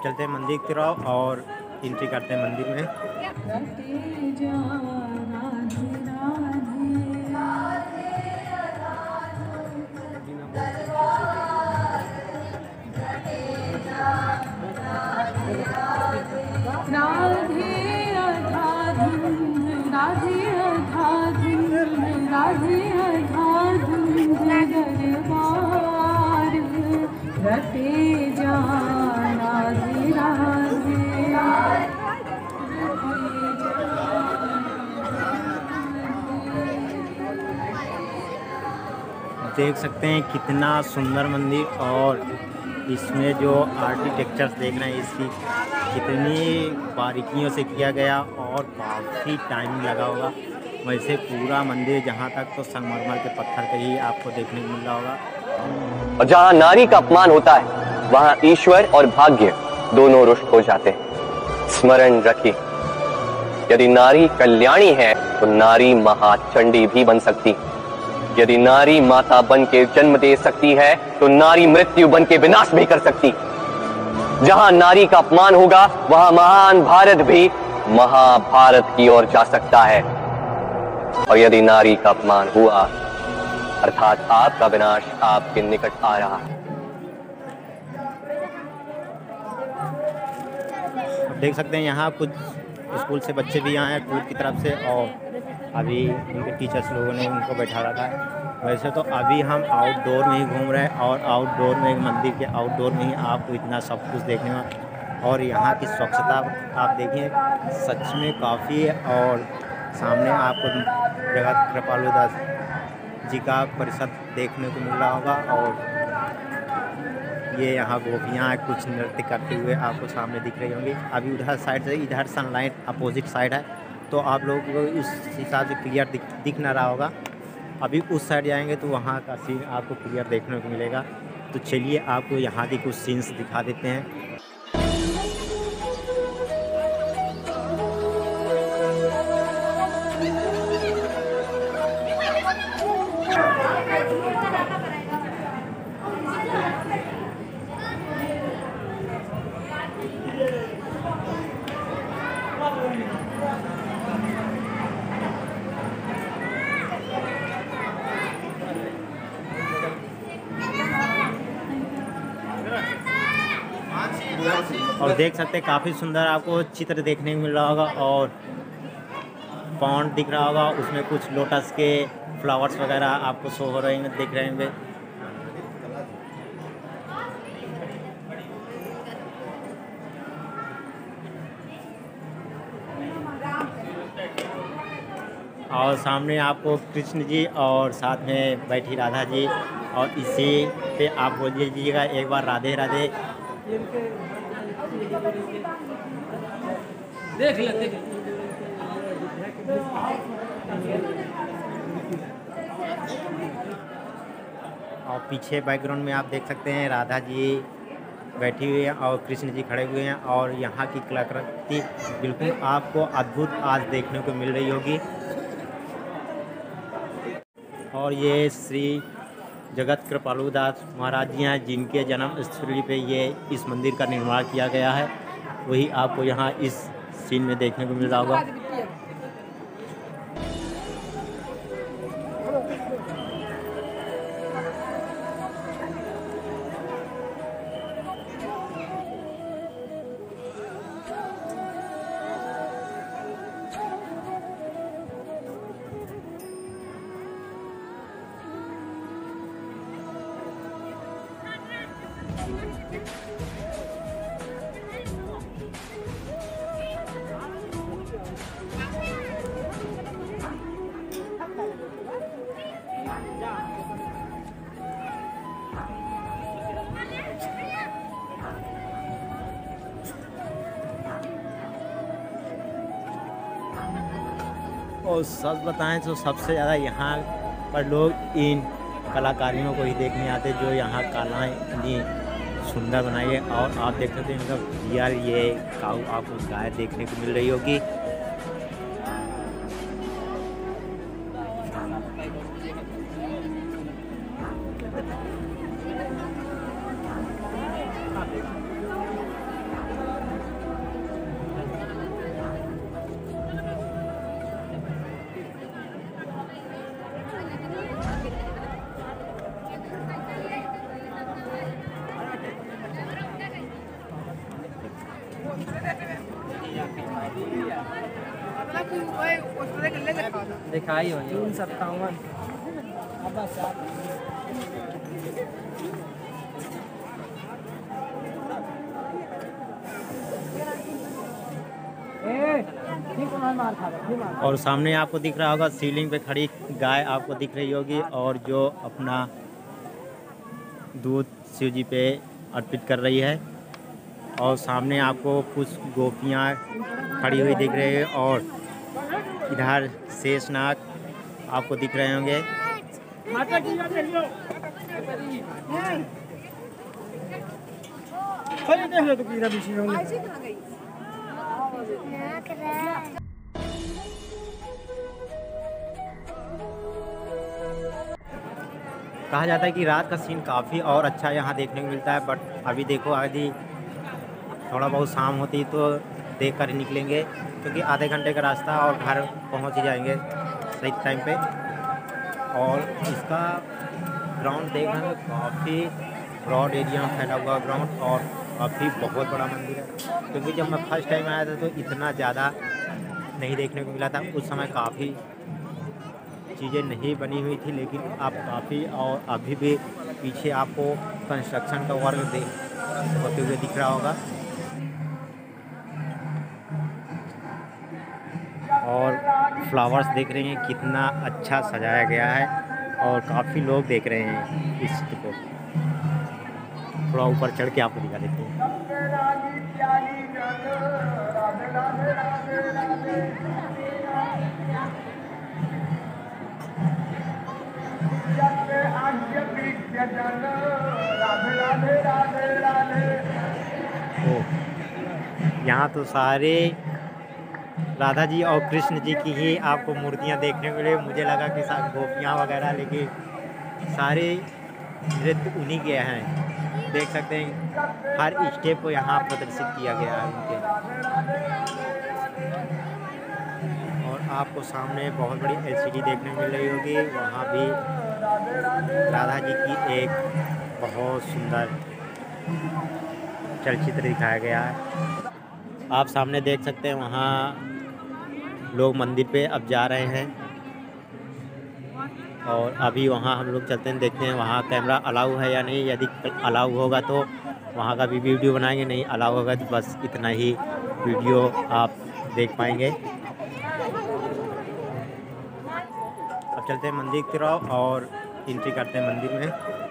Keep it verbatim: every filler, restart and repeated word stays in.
चलते हैं मंदिर की तरफ और एंट्री करते हैं मंदिर में। देख सकते हैं कितना सुंदर मंदिर, और इसमें जो आर्किटेक्चर्स देख रहे हैं इसकी कितनी बारीकियों से किया गया और काफ़ी टाइम लगा होगा। वैसे पूरा मंदिर जहाँ तक तो संगमरमर के पत्थर पे ही आपको देखने को मिल रहा होगा। और जहाँ नारी का अपमान होता है वहाँ ईश्वर और भाग्य दोनों रुष्ट हो जाते हैं। स्मरण रखिए, यदि नारी कल्याणी है तो नारी महाचंडी भी बन सकती। यदि नारी माता बन के जन्म दे सकती है तो नारी मृत्यु बन के विनाश भी कर सकती। जहां नारी का अपमान होगा वहां महान भारत भी महाभारत की ओर जा सकता है। और यदि नारी का अपमान हुआ अर्थात आपका विनाश आपके निकट आ रहा है। देख सकते हैं यहाँ कुछ स्कूल से बच्चे भी यहाँ हैं स्कूल की तरफ से, और अभी उनके टीचर्स लोगों ने उनको बैठा रखा है। वैसे तो अभी हम आउटडोर में ही घूम रहे हैं, और आउटडोर में मंदिर के आउटडोर में ही आपको इतना सब कुछ देखने में, और यहाँ की स्वच्छता आप देखिए सच में काफ़ी है। और सामने आपको जगत कृपालु दास जी का परिषद देखने को मिल रहा होगा, और ये यहाँ गोपियाँ कुछ नृत्य करते हुए आपको सामने दिख रही होंगी। अभी उधर साइड से इधर सनलाइट अपोजिट साइड है, तो आप लोगों को इस हिसाब से क्लियर दिख दिख ना रहा होगा। अभी उस साइड जाएंगे तो वहाँ का सीन आपको क्लियर देखने को मिलेगा। तो चलिए आपको यहाँ के कुछ सीन्स दिखा देते हैं। और देख सकते हैं काफ़ी सुंदर आपको चित्र देखने को मिल रहा होगा, और पॉन्ड दिख रहा होगा, उसमें कुछ लोटस के फ्लावर्स वगैरह आपको शो हो रहे हैं, दिख रहे होंगे। और सामने आपको कृष्ण जी और साथ में बैठी राधा जी, और इसी पे आप बोल दीजिएगा एक बार राधे राधे। देख ले, देख ले। और पीछे बैकग्राउंड में आप देख सकते हैं राधा जी बैठी हुई हैं और कृष्ण जी खड़े हुए हैं, और यहाँ की कलाकृति बिल्कुल आपको अद्भुत आज देखने को मिल रही होगी। और ये श्री जगत कृपालु दास महाराज जी हैं, जिनके जन्म स्थली पे ये इस मंदिर का निर्माण किया गया है। वही आपको यहाँ इस सीन में देखने को मिल रहा होगा। और सच बताएं तो सबसे ज़्यादा यहाँ पर लोग इन कलाकारियों को ही देखने आते जो यहाँ कलाएँ इतनी सुंदर बनाई है। और आप देख सकते हैं मतलब यार ये काऊ आपको गाय देखने को मिल रही होगी। दिखाई हो तीन सत्तावन और सामने आपको दिख रहा होगा सीलिंग पे खड़ी गाय आपको दिख रही होगी, और जो अपना दूध शिव जी पे अर्पित कर रही है। और सामने आपको कुछ गोपियाँ खड़ी हुई दिख रही है, और इधर शेषनाग आपको दिख रहे होंगे। कहा जाता है कि रात का सीन काफ़ी और अच्छा यहाँ देखने को मिलता है, बट अभी देखो यदि थोड़ा बहुत शाम होती तो देख कर ही निकलेंगे, क्योंकि आधे घंटे का रास्ता और घर पहुँच ही जाएंगे सही टाइम पे। और इसका ग्राउंड देखने में काफ़ी ब्रॉड एरिया में फैला हुआ ग्राउंड, और काफ़ी बहुत बड़ा मंदिर है। क्योंकि जब मैं फर्स्ट टाइम आया था तो इतना ज़्यादा नहीं देखने को मिला था, उस समय काफ़ी चीज़ें नहीं बनी हुई थी, लेकिन अब काफ़ी, और अभी भी पीछे आपको कंस्ट्रक्शन का वर्क देख होते हुए दिख रहा होगा। और फ्लावर्स देख रहे हैं कितना अच्छा सजाया गया है, और काफ़ी लोग देख रहे हैं इस को। थोड़ा ऊपर चढ़ के आपको दिखा देते हैं। यहाँ तो सारे राधा जी और कृष्ण जी की ही आपको मूर्तियाँ देखने को मिले। मुझे लगा कि साथ गोपियाँ वगैरह, लेकिन सारे नृत्य उन्हीं के हैं। देख सकते हैं हर स्टेप को यहाँ प्रदर्शित किया गया है उनके। और आपको सामने बहुत बड़ी एलसीडी देखने को मिल रही होगी, वहाँ भी राधा जी की एक बहुत सुंदर चलचित्र दिखाया गया है। आप सामने देख सकते हैं वहाँ लोग मंदिर पे अब जा रहे हैं, और अभी वहाँ हम लोग चलते हैं, देखते हैं वहाँ कैमरा अलाउ है या नहीं। यदि अलाउ होगा तो वहाँ का भी वीडियो बनाएंगे, नहीं अलाउ होगा तो बस इतना ही वीडियो आप देख पाएंगे। अब चलते हैं मंदिर की तरफ और एंट्री करते हैं मंदिर में।